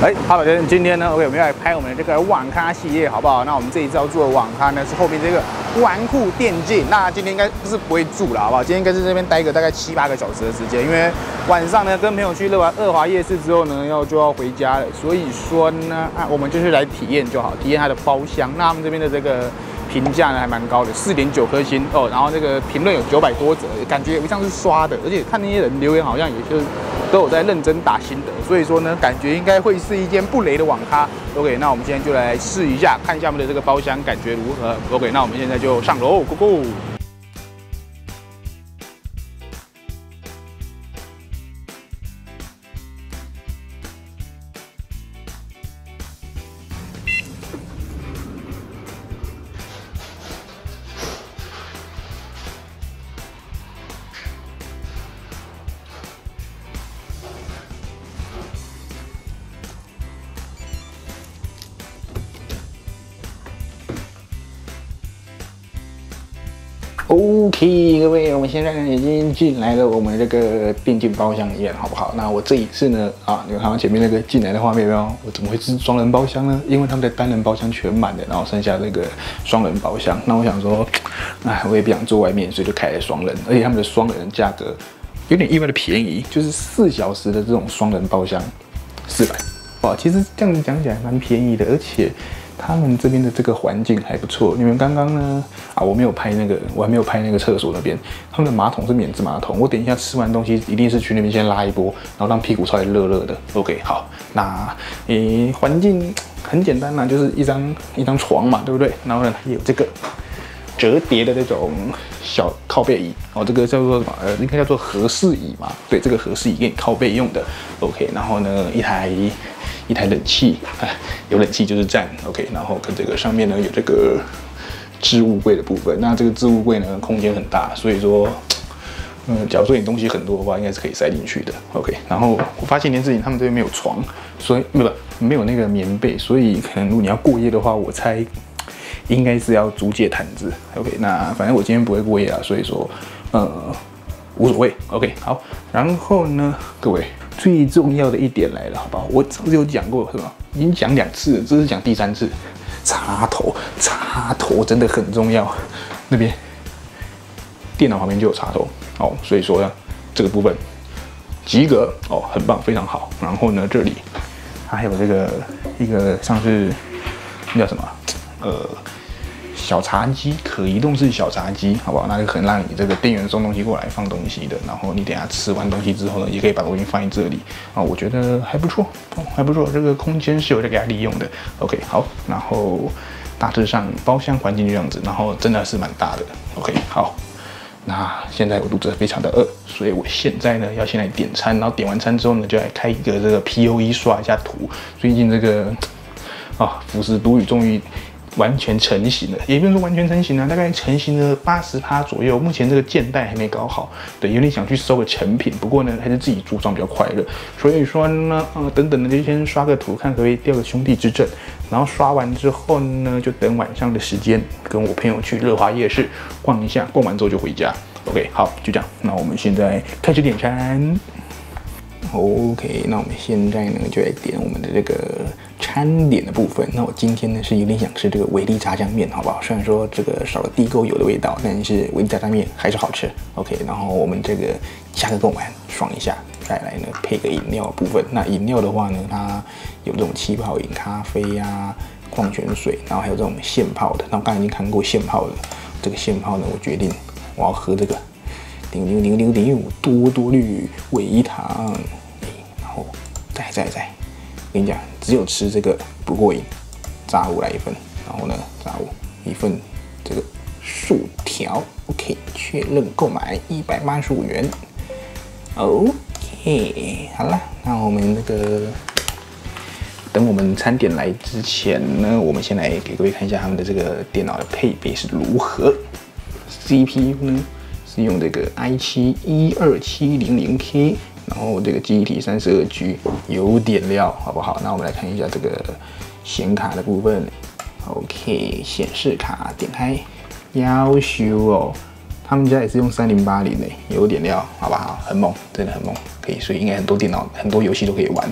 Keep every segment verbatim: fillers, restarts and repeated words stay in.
哎，好，先今天呢 ，OK， 我们要来拍我们的这个网咖系列，好不好？那我们这一次要做的网咖呢，是后面这个玩酷电竞。那今天应该是不会住了，好不好？今天应该是这边待个大概七八个小时的时间，因为晚上呢跟朋友去乐完乐华夜市之后呢，要就要回家了。所以说呢，啊，我们就是来体验就好，体验它的包厢。那他们这边的这个评价呢还蛮高的， 四点九颗星哦。然后这个评论有九百多则，感觉也不像是刷的，而且看那些人留言好像也就是。 都有在认真打心得，所以说呢，感觉应该会是一间不雷的网咖。OK， 那我们现在就来试一下，看一下我们的这个包厢感觉如何。OK， 那我们现在就上楼 ，Go Go。 OK， 各位，我们现在已经进来了我们这个电竞包厢里面，好不好？那我这一次呢，啊，你们看到前面那个进来的画面没有？我怎么会是双人包厢呢？因为他们的单人包厢全满的，然后剩下这个双人包厢。那我想说，哎，我也不想坐外面，所以就开了双人，而且他们的双人价格有点意外的便宜，就是四小时的这种双人包厢，四百。哇，其实这样子讲起来蛮便宜的，而且。 他们这边的这个环境还不错。你们刚刚呢？啊，我没有拍那个，我还没有拍那个厕所那边。他们的马桶是免治马桶。我等一下吃完东西，一定是去那边先拉一波，然后让屁股稍微热热的。OK， 好。那诶，环境很简单啦，就是一张一张床嘛，对不对？然后呢，也有这个折叠的那种小靠背椅哦，这个叫做什么？呃，应该叫做和适椅嘛。对，这个和适椅给你靠背用的。OK， 然后呢，一台。 一台冷气，哎，有冷气就是赞 ，OK。然后跟这个上面呢有这个置物柜的部分，那这个置物柜呢空间很大，所以说，嗯，假如说你东西很多的话，应该是可以塞进去的 ，OK。然后我发现一件事情，他们这边没有床，所以不不没有那个棉被，所以可能如果你要过夜的话，我猜应该是要租借毯子 ，OK。那反正我今天不会过夜啊，所以说，呃，无所谓 ，OK。好，然后呢，各位。 最重要的一点来了，好不好？我上次有讲过，是吧？已经讲两次了，这是讲第三次。插头，插头真的很重要。那边电脑旁边就有插头哦，所以说呢，这个部分及格哦，很棒，非常好。然后呢，这里它还有这个一个像是那叫什么？呃。 小茶几，可移动式小茶几，好不好？那就可能让你这个店员送东西过来放东西的，然后你等下吃完东西之后呢，也可以把东西放在这里啊，我觉得还不错，哦，还不错，这个空间是有在给它利用的。OK， 好，然后大致上包厢环境就这样子，然后真的是蛮大的。OK， 好，那现在我肚子非常的饿，所以我现在呢要先来点餐，然后点完餐之后呢，就来开一个这个 P O E 刷一下图。最近这个啊，福斯独语终于。 完全成型了，也不用说完全成型了，大概成型了八十趴左右。目前这个键带还没搞好，对，有点想去收个成品，不过呢，还是自己组装比较快乐。所以说呢，呃，等等的就先刷个图，看可不可以调个兄弟之证。然后刷完之后呢，就等晚上的时间，跟我朋友去乐华夜市逛一下，逛完之后就回家。OK， 好，就这样。那我们现在开始点餐。OK， 那我们现在呢就来点我们的这个餐点的部分。那我今天呢是有点想吃这个维力炸酱面，好不好？虽然说这个少了地沟油的味道，但是维力炸酱面还是好吃。OK， 然后我们这个加个贡丸爽一下，再来呢配个饮料的部分。那饮料的话呢，它有这种气泡饮、咖啡啊、矿泉水，然后还有这种现泡的。那我刚才已经看过现泡的，这个现泡呢，我决定我要喝这个零零零零零五多多绿微糖。 然后再再再，跟你讲，只有吃这个不过瘾，炸物来一份，然后呢，炸物一份这个薯条 ，OK， 确认购买一百八十五元 ，OK， 好了，那我们那个等我们餐点来之前呢，我们先来给各位看一下他们的这个电脑的配备是如何 ，C P U 呢是用这个 i 七 一二七零零 K。 然后这个记忆体三十二 G 有点料，好不好？那我们来看一下这个显卡的部分。OK， 显示卡点开，要修哦。他们家也是用三零八零的，有点料，好不好？很猛，真的很猛，可以，所以应该很多电脑、很多游戏都可以玩。好。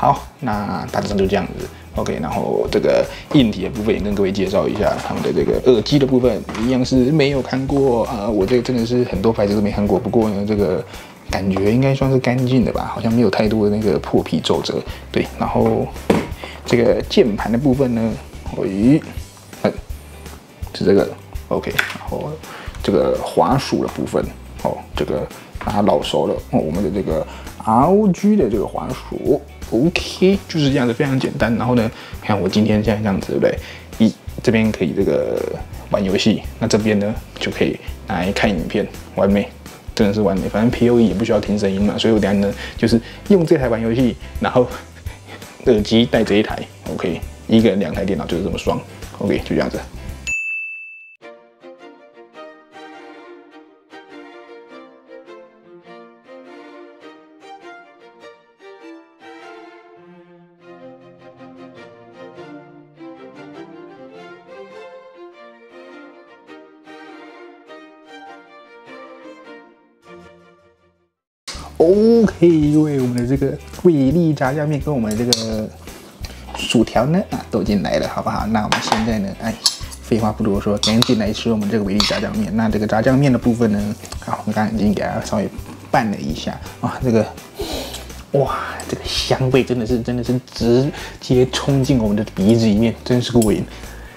好，那大致上就这样子。OK， 然后这个硬体的部分也跟各位介绍一下，他们的这个耳机的部分一样是没有看过啊、呃，我这个真的是很多牌子都没看过。不过呢，这个感觉应该算是干净的吧，好像没有太多的那个破皮皱褶。对，然后这个键盘的部分呢，喂，嗯，是这个 OK， 然后这个滑鼠的部分，哦，这个大家老熟了哦，我们的这个 R O G 的这个滑鼠。OK， 就是这样子，非常简单。然后呢，看我今天现在这样子，对不对？一这边可以这个玩游戏，那这边呢就可以拿来看影片，完美，真的是完美。反正 P O E 也不需要听声音嘛，所以我等下呢就是用这台玩游戏，然后耳机带这一台 ，OK， 一个人两台电脑就是这么爽 ，OK， 就这样子。OK， 各位，我们的这个伟力炸酱面跟我们的这个薯条呢啊都已经来了，好不好？那我们现在呢，哎，废话不多说，赶紧来吃我们这个伟力炸酱面。那这个炸酱面的部分呢，啊，我们刚刚已经给它稍微拌了一下啊，这个哇，这个香味真的是真的是直接冲进我们的鼻子里面，真是过瘾。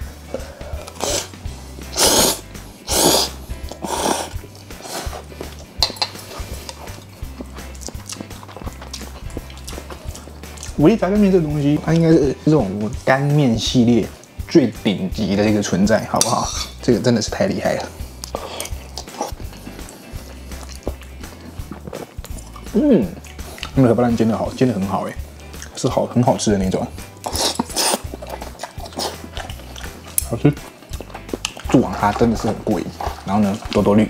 伟力炸酱面这个东西，它应该是这种干面系列最顶级的一个存在，好不好？这个真的是太厉害了。嗯，那个荷包蛋煎的好，煎的很好哎，是好很好吃的那种，好吃。做网它真的是很过瘾，然后呢，多多绿。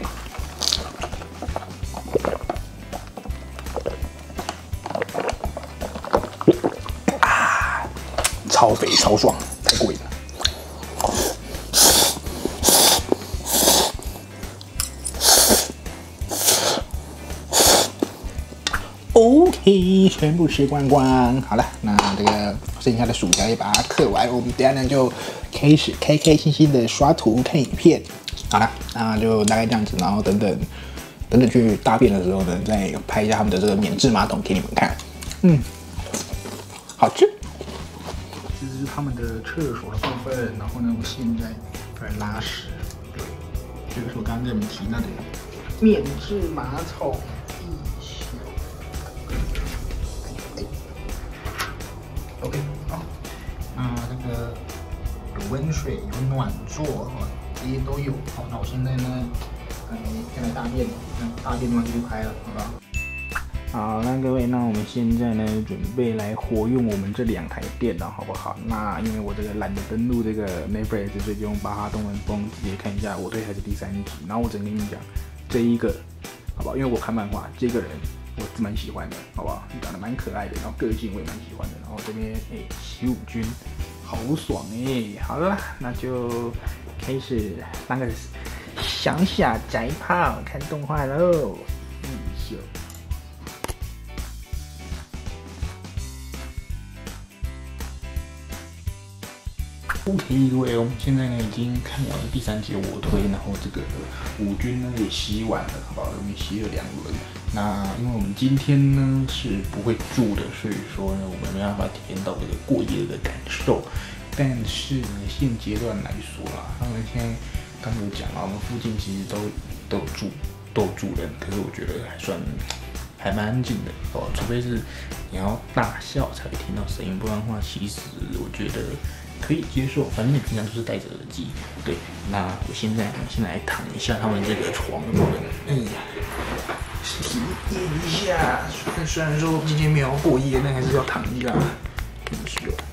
超肥超爽，太过瘾了。OK， 全部吃光光。好了，那这个剩下的薯条也把它嗑完，我们等下呢就开始开开心心的刷图看影片。好了，那就大概这样子，然后等等等等去大便的时候呢，再拍一下他们的这个免治马桶给你们看。嗯，好吃。这是他们的厕所的部分，然后呢，我现在在拉屎。对，这个是我刚刚跟你们提那的免治马桶。OK， 好，那这个有温水，有暖座，哦，这些都有。好，那我现在呢，哎，先来大便，那大便的话就开了，好不好？好，那各位，那我们现在呢，准备来活用我们这两台电脑，好不好？那因为我这个懒得登录这个 Netflix， 所以就用巴哈东文风直接看一下我对还是第三集。然后我只跟你讲，这一个，好不好？因为我看漫画，这个人我是蛮喜欢的，好不好？长得蛮可爱的，然后个性我也蛮喜欢的。然后这边哎，习武君，好爽哎！好了，那就开始当个乡下宅炮看动画喽。嗯，秀。OK， 各位，我们现在呢已经看完了第三集的卧推，然后这个武军呢也洗完了，好不好？我们洗了两轮。那因为我们今天呢是不会住的，所以说呢我们没办法体验到这个过夜的感受。但是呢，现阶段来说啦，他们现在刚有讲啊，我们附近其实都都有住都有住人，可是我觉得还算还蛮安静的哦，除非是你要大笑才会听到声音，不然的话，其实我觉得可以接受。反正你平常都是戴着耳机。对，那我现在先来躺一下他们这个床的部分，哎呀，体验一下。虽然说今天没有过夜，但还是要躺一下。是的。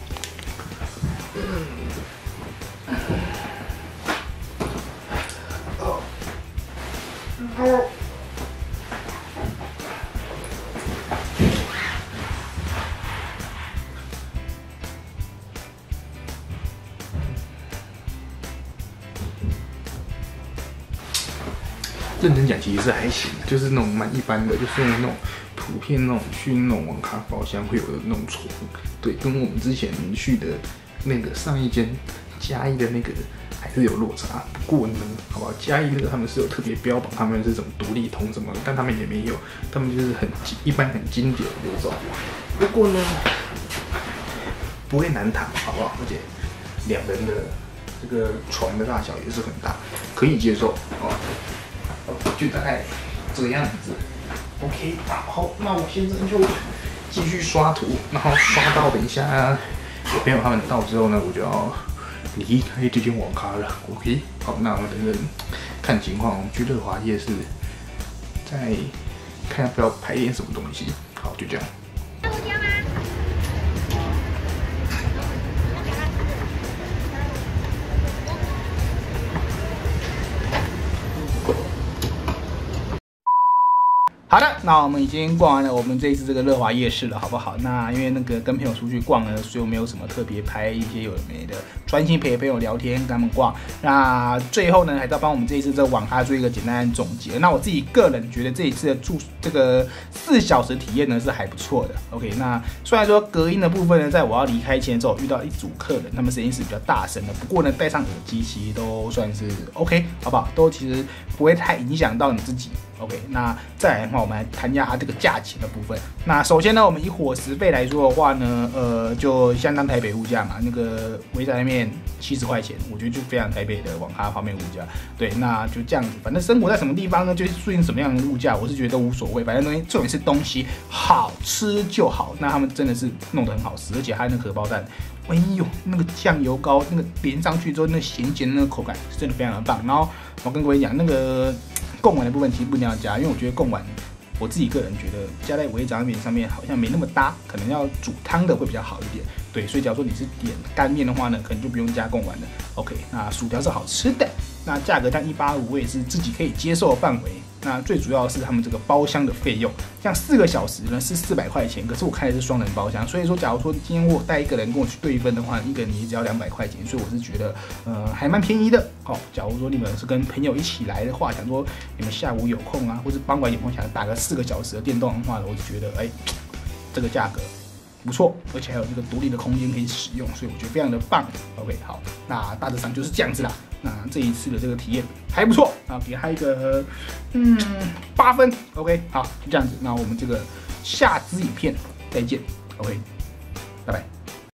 哦。认真讲，其实是还行，就是那种蛮一般的，就是用那种图片那种去那种网咖包厢会有的那种床，对，跟我们之前去的那个上一间嘉义的那个还是有落差。不过呢，好不好？嘉义那个他们是有特别标榜他们是什么独立筒什么，但他们也没有，他们就是很一般很经典的那种。不过呢，不会难躺，好不好？而且两人的这个床的大小也是很大，可以接受哦。就大概这样子。OK， 好，那我现在就继续刷图，然后刷到等一下有朋友他们到之后呢，我就要离开这间网咖了。OK， 好，那我们等等看情况，我们去乐华夜市，再看要不要排点什么东西。好，就这样。好的，那我们已经逛完了我们这一次这个乐华夜市了，好不好？那因为那个跟朋友出去逛呢，所以我没有什么特别拍一些有的没的，专心陪朋友聊天，跟他们逛。那最后呢，还是要帮我们这一次这个网咖做一个简单的总结。那我自己个人觉得这一次的住这个四小时体验呢是还不错的。OK， 那虽然说隔音的部分呢，在我要离开前之后遇到一组客人，他们声音是比较大声的，不过呢戴上耳机其实都算是 OK， 好不好？都其实不会太影响到你自己。OK， 那再来的话，我们来谈一下它这个价钱的部分。那首先呢，我们以伙食费来说的话呢，呃，就相当台北物价嘛，那个微仔面七十块钱，我觉得就非常台北的网咖方面物价。对，那就这样子，反正生活在什么地方呢，就是适应什么样的物价，我是觉得都无所谓，反正东西重点是东西好吃就好。那他们真的是弄得很好吃，而且还有那个荷包蛋。哎呦，那个酱油膏，那个连上去之后，那咸咸的那个口感是真的非常的棒。然后我跟各位讲，那个贡丸的部分其实不一定要加，因为我觉得贡丸，我自己个人觉得加在微炸面上面好像没那么搭，可能要煮汤的会比较好一点。对，所以假如说你是点干面的话呢，可能就不用加贡丸了。OK， 那薯条是好吃的，那价格像一八五，我也是自己可以接受的范围。那最主要的是他们这个包厢的费用，像四个小时呢是四百块钱，可是我开的是双人包厢，所以说假如说今天我带一个人跟我去对分的话，一个人也只要两百块钱，所以我是觉得呃还蛮便宜的。哦，假如说你们是跟朋友一起来的话，想说你们下午有空啊，或是傍晚有空想打个四个小时的电动的话呢，我就觉得哎、欸，这个价格不错，而且还有这个独立的空间可以使用，所以我觉得非常的棒。OK， 好，那大致上就是这样子啦。那这一次的这个体验还不错啊，给他一个嗯八分。OK， 好，就这样子。那我们这个下支影片再见。OK， 拜拜。